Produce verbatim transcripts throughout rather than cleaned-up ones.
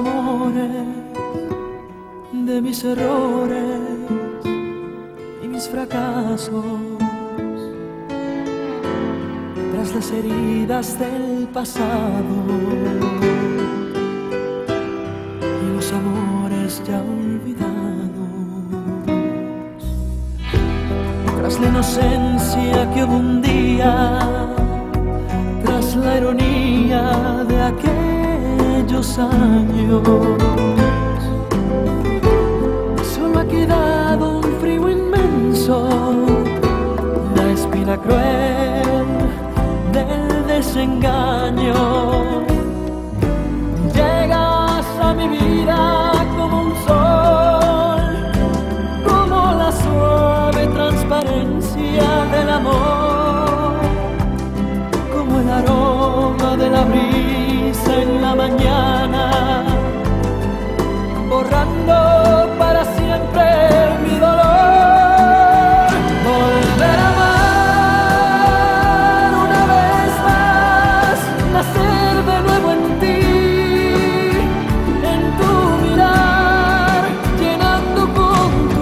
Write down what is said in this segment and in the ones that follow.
amores, de mis errores y mis fracasos, tras las heridas del pasado y los amores ya olvidados, tras la inocencia que hubo un día, tras la ironía de aquellos años, solo ha quedado un frío inmenso, la espina cruel del desengaño. Llegas a mi vida como un sol, como la suave transparencia del amor, como el aroma de la brisa en la mañana, borrando para siempre mi dolor. Volver a amar una vez más, nacer de nuevo en ti, en tu mirar, llenando con tu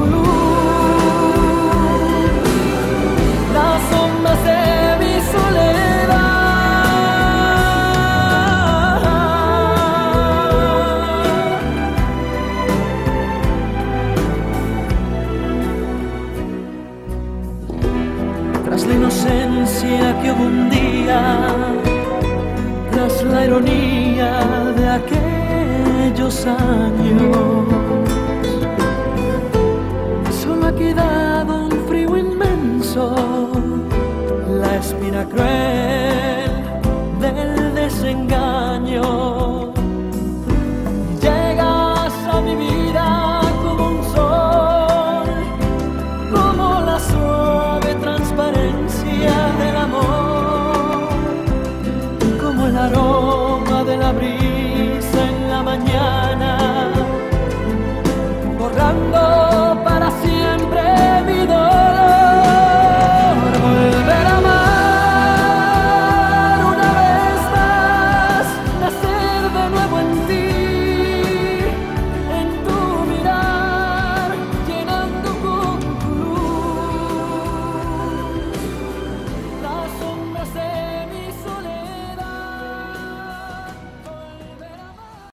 luz las sombras de mi soledad. Tras la inocencia que hubo un día, tras la ironía de aquellos años,